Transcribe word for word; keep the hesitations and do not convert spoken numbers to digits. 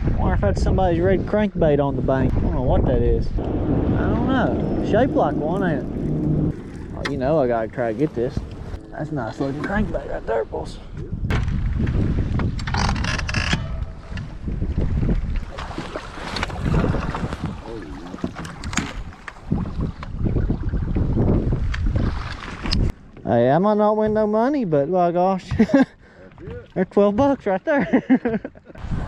I wonder if that's somebody's red crankbait on the bank. I don't know what that is. I don't know. Shaped like one, ain't it? Oh, you know I gotta try to get this. That's a nice looking crankbait right there, boys. Hey, I might not win no money, but my gosh, there's twelve bucks right there.